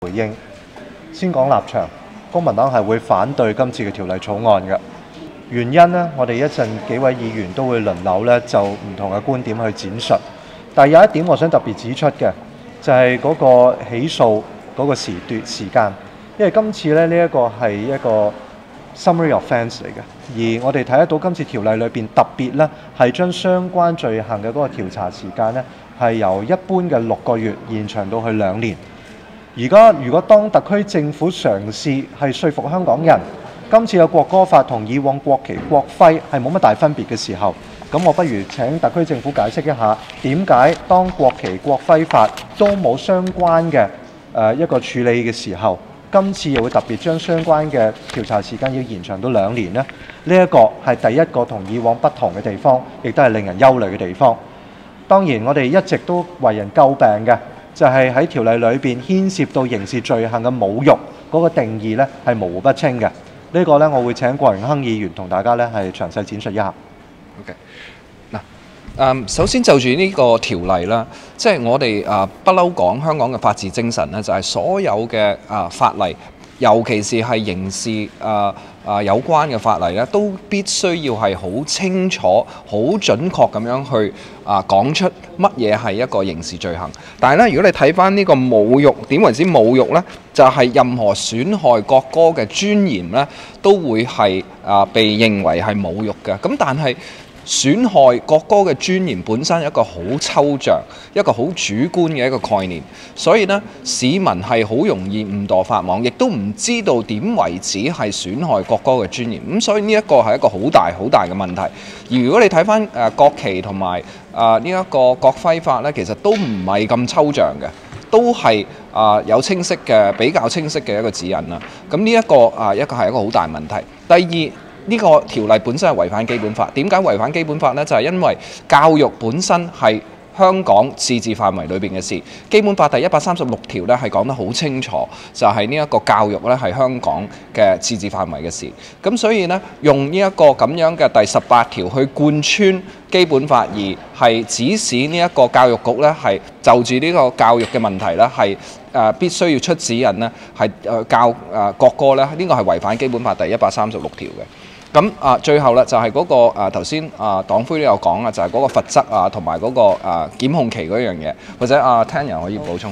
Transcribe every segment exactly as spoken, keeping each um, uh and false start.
回應。先講立場，公民黨係會反對今次嘅條例草案嘅。原因呢，我哋一陣幾位議員都會輪流咧就唔同嘅觀點去展述。但係有一點我想特別指出嘅，就係嗰個起訴嗰個時段時間，因為今次咧呢一個係一個 summary offence 嚟嘅，而我哋睇得到今次條例裏邊特別咧係將相關罪行嘅嗰個調查時間咧係由一般嘅六個月延長到去兩年。而家如果當特區政府嘗試係說服香港人，今次嘅國歌法同以往國旗國徽係冇乜大分別嘅時候，咁我不如請特區政府解釋一下點解當國旗國徽法都冇相關嘅誒、呃、一個處理嘅時候，今次又會特別將相關嘅調查時間要延長到兩年呢？呢、這、一個係第一個同以往不同嘅地方，亦都係令人憂慮嘅地方。當然，我哋一直都為人詬病嘅，就係、是、喺條例裏邊牽涉到刑事罪行嘅侮辱嗰個定義呢係模糊不清嘅。呢、這個呢，我會請郭榮鏗議員同大家呢係詳細展述一下。 OK， 嗱，誒，首先就住呢個條例啦，即係我哋誒不嬲講香港嘅法治精神咧，就係所有嘅誒法例，尤其是係刑事誒誒有關嘅法例咧，都必須要係好清楚、好準確咁樣去啊講出乜嘢係一個刑事罪行。但係咧，如果你睇返呢個侮辱，點為之侮辱咧？就係任何損害國歌嘅尊嚴咧，都會係啊被認為係侮辱嘅。咁但係損害國歌嘅尊嚴本身係一個好抽象、一個好主觀嘅一個概念，所以呢，市民係好容易誤墮法網，亦都唔知道點為止係損害國歌嘅尊嚴。咁所以呢一個係一個好大好大嘅問題。而如果你睇返誒國旗同埋啊呢一個國徽法呢，其實都唔係咁抽象嘅，都係啊有清晰嘅比較清晰嘅一個指引啦。咁呢一個啊一個係一個好大問題。第二，呢個條例本身係違反基本法。點解違反基本法呢？就係因為教育本身係香港自治範圍裏邊嘅事。基本法第一百三十六條咧係講得好清楚，就係呢一個教育咧係香港嘅自治範圍嘅事。咁所以呢，用呢一個咁樣嘅第十八條去貫穿基本法，而係指使呢一個教育局咧係就住呢個教育嘅問題咧係誒必須要出指引呢係誒教誒國歌咧，呢個係違反基本法第一百三十六條嘅。咁啊，最後咧就係嗰個誒頭先啊黨魁都有講啊，就係嗰個罰則啊，同埋嗰個誒檢控期嗰樣嘢，或者啊聽人可以補充。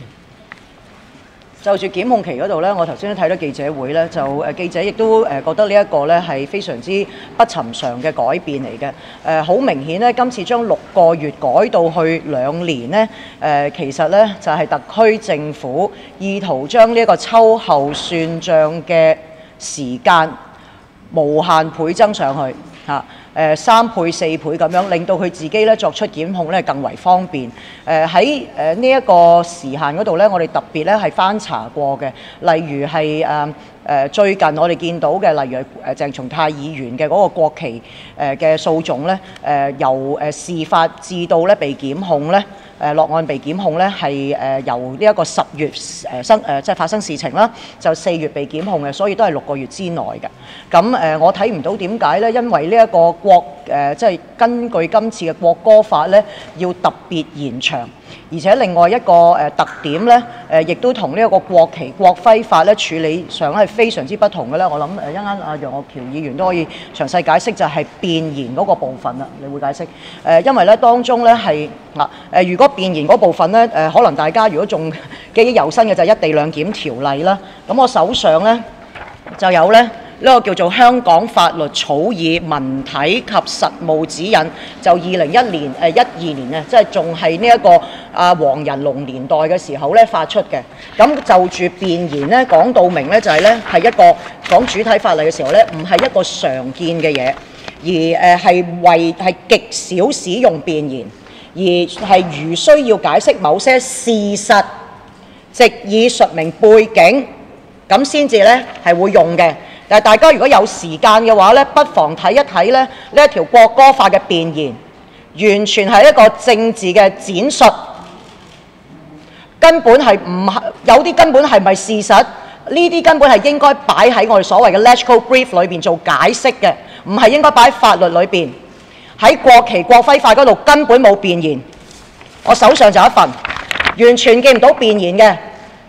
就住檢控期嗰度咧，我頭先都睇到記者會咧，就誒記者亦都誒覺得呢一個咧係非常之不尋常嘅改變嚟嘅。誒好明顯咧，今次將六個月改到去兩年咧，誒其實咧就係特區政府意圖將呢一個秋後算賬嘅時間無限倍增上去嚇，誒三倍四倍咁樣，令到佢自己咧作出檢控咧更為方便。誒喺誒呢一個時限嗰度咧，我哋特別咧係翻查過嘅，例如係誒誒最近我哋見到嘅，例如誒鄭松泰議員嘅嗰個國旗誒嘅訴訟咧，誒由誒事發至到咧被檢控咧。誒落案被檢控咧，係誒由呢一個十月誒生誒即係發生事情啦，就四月被檢控嘅，所以都係六個月之內嘅。咁誒我睇唔到點解咧？因為呢一個國誒即係根據今次嘅國歌法咧，要特別延長，而且另外一個誒特點咧，誒亦都同呢一個國旗國徽法咧處理上係非常之不同嘅咧。我諗誒一陣間阿楊岳橋議員都可以詳細解釋，就係弁言嗰個部分啦。你會解釋誒？因為咧當中咧係嗱誒，如果弁言嗰部分咧，誒可能大家如果仲記憶猶新嘅就係一地兩檢條例啦。咁我手上咧就有咧呢個叫做香港法律草擬文體及實務指引，就二零一年誒一二年啊，即係仲係呢一個啊黃仁龍年代嘅時候咧發出嘅。咁就住弁言咧講到明咧，就係咧係一個講主體法例嘅時候咧，唔係一個常見嘅嘢，而誒係為係極少使用弁言。而係如需要解釋某些事實，藉以述明背景，咁先至咧係會用嘅。但係大家如果有時間嘅話咧，不妨睇一睇咧呢一條國歌法嘅弁言，完全係一個政治嘅展述，根本係唔係有啲根本係咪事實？呢啲根本係應該擺喺我哋所謂嘅 legal brief 裏邊做解釋嘅，唔係應該擺喺法律裏邊。喺國旗國徽法嗰度根本冇弁言，我手上就一份，完全見唔到弁言嘅，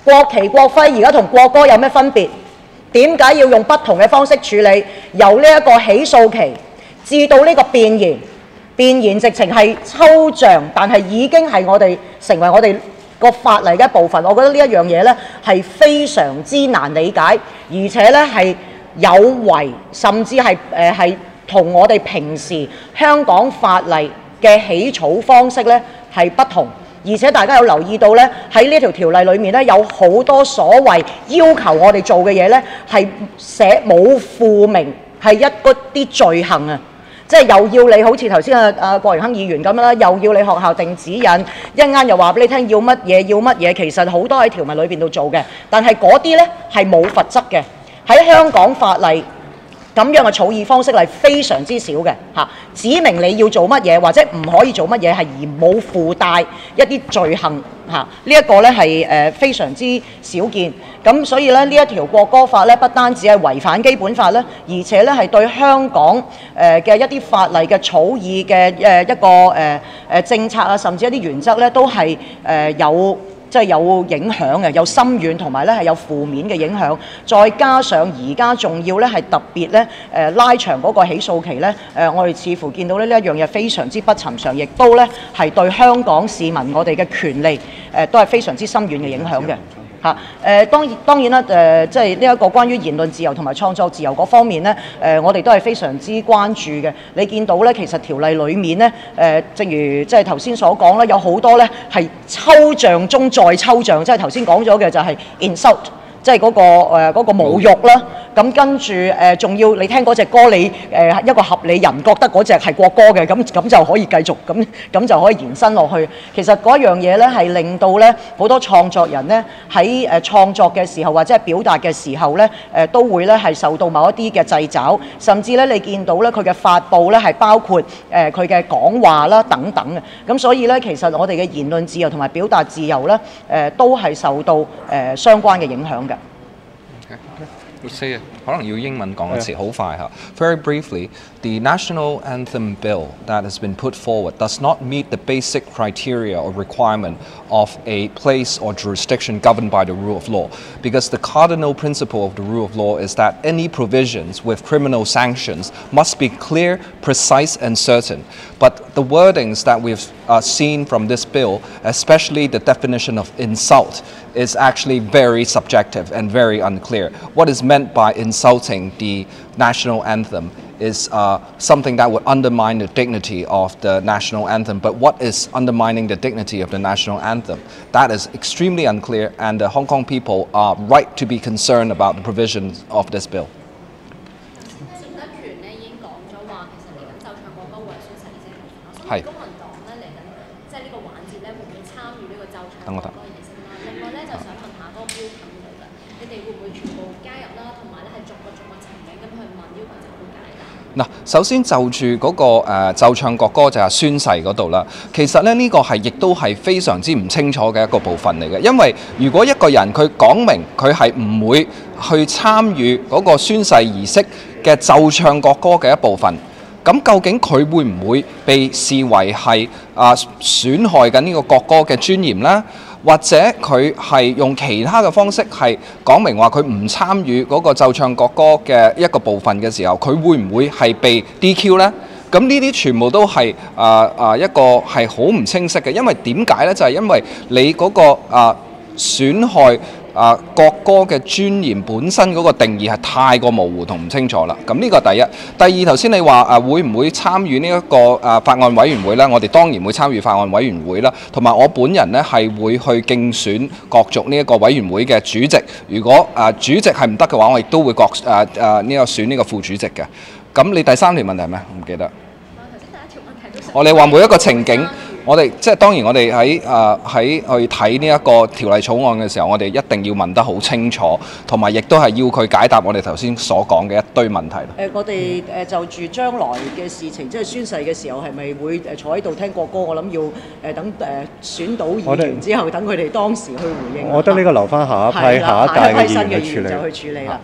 國旗國徽而家同國歌有咩分別？點解要用不同嘅方式處理？由呢一個起訴期至到呢個弁言，弁言直情係抽象，但係已經係我哋成為我哋個法例嘅一部分。我覺得呢一樣嘢呢係非常之難理解，而且呢係有違，甚至係誒係同我哋平時香港法例嘅起草方式呢係不同。而且大家有留意到咧，喺呢條條例裏面咧，有好多所謂要求我哋做嘅嘢咧，係寫冇附明，係一嗰啲罪行啊！即係又要你好似頭先啊啊郭榮鏗議員咁樣啦，又要你學校定指引，一陣間又話俾你聽要乜嘢要乜嘢，其實好多喺條文裏邊度做嘅，但係嗰啲咧係冇罰則嘅，喺香港法例。咁樣嘅草擬方式係非常之少嘅嚇，指明你要做乜嘢或者唔可以做乜嘢，係而冇附帶一啲罪行嚇，呢一個咧係誒非常之少見。咁所以咧呢一條國歌法咧，不單止係違反基本法咧，而且咧係對香港誒嘅一啲法例嘅草擬嘅誒一個誒誒政策啊，甚至一啲原則咧，都係誒有。即係有影響嘅，有深遠同埋咧係有負面嘅影響。再加上而家仲要咧係特別咧誒拉長嗰個起訴期咧，誒、呃、我哋似乎見到咧呢一樣嘢非常之不尋常，亦都咧係對香港市民我哋嘅權利誒、呃、都係非常之深遠嘅影響嘅。嚇誒、呃、當然當然啦誒，即係呢一個關於言論自由同埋創作自由嗰方面咧，誒、呃、我哋都係非常之關注嘅。你見到咧，其實條例裡面咧，誒、呃、正如即係頭先所講啦，有好多咧係抽象中再抽象，即係頭先講咗嘅就係 insult。即係嗰個誒嗰個侮辱啦，咁跟住誒仲要你聽嗰隻歌，你誒一個合理人覺得嗰隻係國歌嘅，咁咁就可以繼續咁咁就可以延伸落去。其實嗰樣嘢咧係令到咧好多創作人咧喺誒創作嘅時候或者係表達嘅時候咧誒都會咧係受到某一啲嘅掣肘，甚至咧你見到咧佢嘅發布咧係包括誒佢嘅講話啦等等嘅。咁所以咧其實我哋嘅言論自由同埋表達自由咧誒都係受到誒相關嘅影響嘅。 say 可能要英文講一次，好快嚇。Very briefly, the national anthem bill that has been put forward does not meet the basic criteria or requirement of a place or jurisdiction governed by the rule of law, because the cardinal principle of the rule of law is that any provisions with criminal sanctions must be clear, precise, and certain. But the wordings that we've uh, seen from this bill, especially the definition of insult, is actually very subjective and very unclear. What is meant by insulting the national anthem is uh, something that would undermine the dignity of the national anthem. But what is undermining the dignity of the national anthem? That is extremely unclear, and the Hong Kong people are right to be concerned about the provisions of this bill. 係。等我答。另外咧，就想問下嗰個標準嚟啦，你哋會唔會全部加入啦？同埋咧係逐個逐個情景咁去問，要求政府解答。嗱，首先就住嗰、那個誒、呃、奏唱國歌就係宣誓嗰度啦。其實咧呢、這個係亦都係非常之唔清楚嘅一個部分嚟嘅，因為如果一個人佢講明佢係唔會去參與嗰個宣誓儀式嘅奏唱國歌嘅一部分。咁究竟佢會唔會被視為係啊損害緊呢個國歌嘅尊嚴呢？或者佢係用其他嘅方式係講明話佢唔參與嗰個奏唱國歌嘅一個部分嘅時候，佢會唔會係被 D Q 呢？咁呢啲全部都係啊啊一個係好唔清晰嘅，因為點解呢？就係、是、因為你嗰、那個啊損害啊國歌嘅尊嚴本身嗰個定義係太過模糊同唔清楚啦。咁呢個第一。第二，頭先你話啊會唔會參與呢一個啊法案委員會呢？我哋當然會參與法案委員會啦。同埋我本人呢係會去競選角逐呢一個委員會嘅主席。如果啊主席係唔得嘅話，我亦都會角啊啊呢個選呢個副主席嘅。咁你第三條問題係咩？唔記得。我哋話每一個情景。我哋即係當然，我哋喺誒喺去睇呢一個條例草案嘅時候，我哋一定要問得好清楚，同埋亦都係要佢解答我哋頭先所講嘅一堆問題。誒、 呃，我哋誒就住將來嘅事情，即係宣誓嘅時候，係咪會誒坐喺度聽國歌？我諗要誒、呃、等誒、呃、選到議員之後，等佢哋當時去回應。 我覺得呢個留翻下一批下一屆嘅議員去處理。 就去處理啦。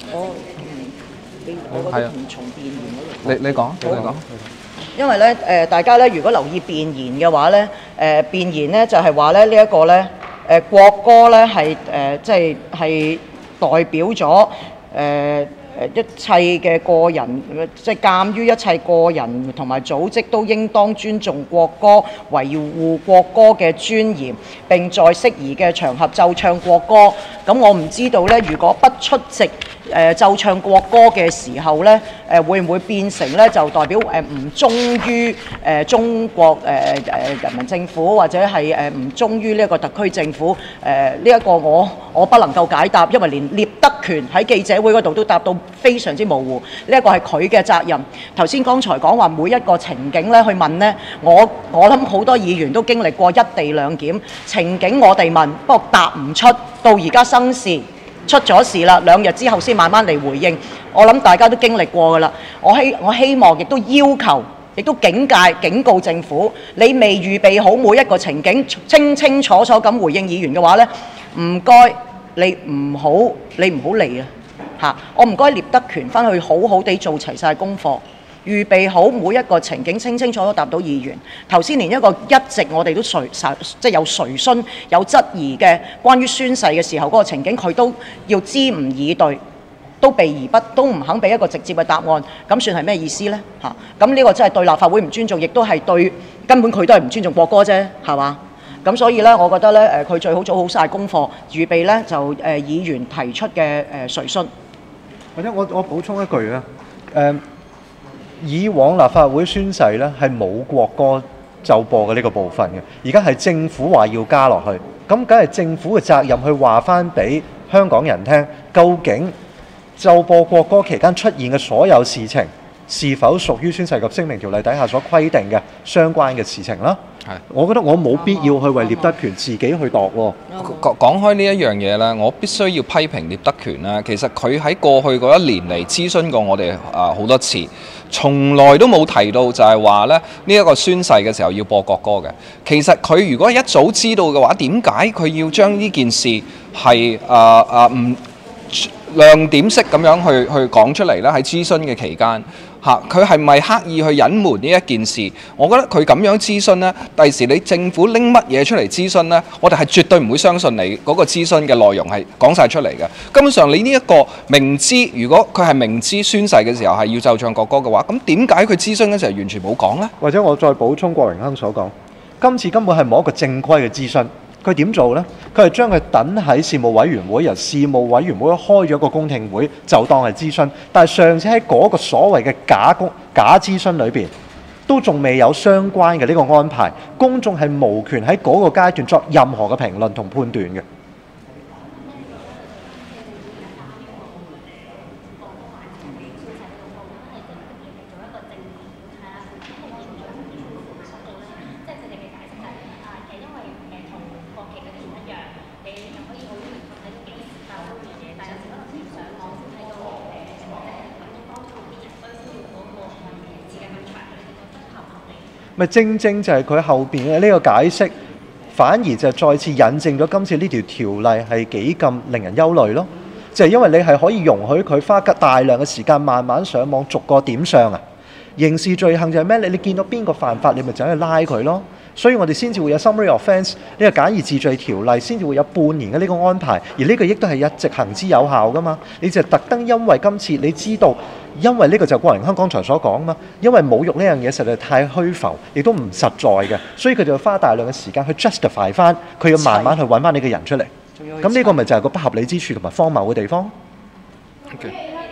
我嗯，我覺得同從辯言嗰度。 你你講，你講。 因為咧誒、呃，大家咧如果留意辯言嘅話咧，誒、呃、辯言咧就係話咧呢一個咧誒、呃、國歌咧係誒即係係代表咗誒。呃誒一切嘅個人，即係鑑於一切個人同埋組織都應當尊重國歌，維護國歌嘅尊嚴，並在適宜嘅場合奏唱國歌。咁我唔知道咧，如果不出席誒、呃、奏唱國歌嘅時候咧，誒、呃、會唔會變成咧就代表誒唔忠於誒、呃、中國誒誒、呃、人民政府，或者係誒唔忠於呢一個特區政府？誒呢一個我我不能夠解答，因為連聶德權喺記者會嗰度都答到非常之模糊，呢一個係佢嘅責任。頭先剛才講話每一個情景咧去問呢，我我諗好多議員都經歷過一地兩檢情景，我哋問，不過答唔出，到而家生事出咗事啦，兩日之後先慢慢嚟回應。我諗大家都經歷過㗎啦。我希我希望亦都要求，亦都警戒警告政府，你未預備好每一個情景清清楚楚咁回應議員嘅話呢，唔該你唔好你唔好嚟啊！嚇！我唔該聶德權翻去好好地做齊晒功課，預備好每一個情景清清楚楚答到議員。頭先連一個一直我哋都垂即係有垂詢、有質疑嘅關於宣誓嘅時候嗰個情景，佢都要支吾以對，都避而不都唔肯俾一個直接嘅答案，咁算係咩意思呢？嚇！咁呢個真係對立法會唔尊重，亦都係對根本佢都係唔尊重國歌啫，係嘛？咁所以咧，我覺得咧，誒佢最好做好晒功課，預備咧就誒、呃、議員提出嘅誒垂詢。 或者我我補充一句啦，誒、呃、以往立法會宣誓咧係冇國歌奏播嘅呢個部分嘅，而家係政府話要加落去，咁梗係政府嘅責任去話翻俾香港人聽，究竟奏播國歌期間出現嘅所有事情，是否屬於宣誓及聲明條例底下所規定嘅相關嘅事情啦？係，我覺得我冇必要去為聶德權自己去度喎。 講講開呢一樣嘢咧，我必須要批評聶德權啦。其實佢喺過去嗰一年嚟諮詢過我哋啊好多次，從來都冇提到就係話咧呢一個宣誓嘅時候要播國歌嘅。其實佢如果一早知道嘅話，點解佢要將呢件事係啊啊唔亮點式咁樣去去講出嚟咧？喺諮詢嘅期間。嚇，佢係咪刻意去隱瞞呢一件事？我覺得佢咁樣諮詢呢，第時你政府拎乜嘢出嚟諮詢呢？我哋係絕對唔會相信你嗰個諮詢嘅內容係講晒出嚟嘅。根本上你呢一個明知，如果佢係明知宣誓嘅時候係要奏唱國歌嘅話，咁點解佢諮詢嘅時候完全冇講呢？ 或者我再補充郭榮鏗所講，今次根本係冇一個正規嘅諮詢。佢點做呢？佢係將佢等喺事務委員會，由事務委員會開咗一個公聽會，就當係諮詢。但係上次喺嗰個所謂嘅假公假諮詢裏邊，都仲未有相關嘅呢個安排，公眾係無權喺嗰個階段作任何嘅評論同判斷嘅。咪正正就係佢後邊嘅呢個解釋，反而就再次引證咗今次呢條條例係幾咁令人憂慮咯。就係因為你係可以容許佢花大量嘅時間慢慢上網逐個點上啊。刑事罪行就係咩？你你見到邊個犯法，你咪就去拉佢咯。所以我哋先至會有 summary offence 呢個簡易治罪條例，先至會有半年嘅呢個安排，而呢個亦都係一直行之有效噶嘛。你就特登因為今次你知道，因為呢個就郭榮鏗剛才所講嘛，因為侮辱呢樣嘢實在太虛浮，亦都唔實在嘅，所以佢就要花大量嘅時間去 justify 翻，佢要慢慢去揾翻呢個人出嚟。咁呢個咪就係個不合理之處同埋荒謬嘅地方。Okay.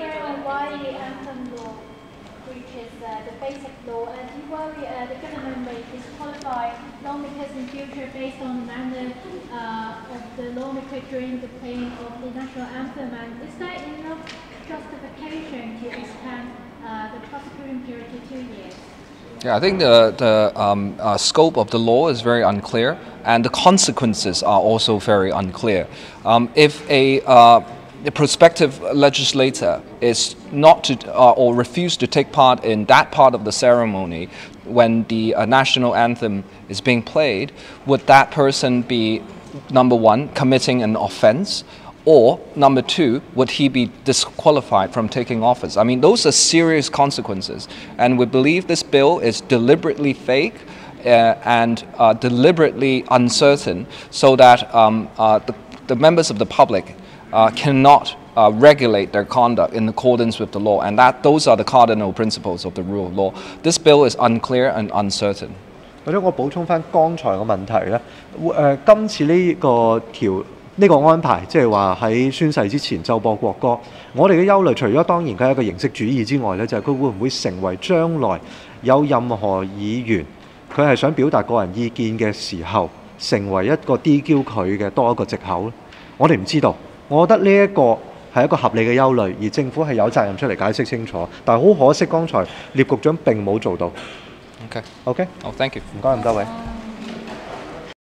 Based on the manner uh, of the lawmaker during the playing of the national anthem, and is there enough justification to extend uh, the prosecuting period to two years? Yeah, I think the, the um, uh, scope of the law is very unclear, and the consequences are also very unclear. Um, if a uh, the prospective legislator is not to uh, or refuse to take part in that part of the ceremony when the uh, national anthem is being played, would that person be, number one, committing an offense, Or, number two, would he be disqualified from taking office? I mean, those are serious consequences. And we believe this bill is deliberately fake uh, and uh, deliberately uncertain so that um, uh, the, the members of the public uh, cannot uh, regulate their conduct in accordance with the law. And that those are the cardinal principles of the rule of law. This bill is unclear and uncertain. 或者我補充翻剛才嘅問題咧，誒、呃、今次呢個條呢、個安排，即係話喺宣誓之前奏播國歌，我哋嘅憂慮除咗當然佢係一個形式主義之外咧，就係、是、佢會唔會成為將來有任何議員佢係想表達個人意見嘅時候，成為一個 D Q 佢嘅多一個藉口咧？我哋唔知道，我覺得呢一個係一個合理嘅憂慮，而政府係有責任出嚟解釋清楚。但係好可惜，剛才聶局長並冇做到。 OK， OK， 好 ，thank you， 唔該咁多位。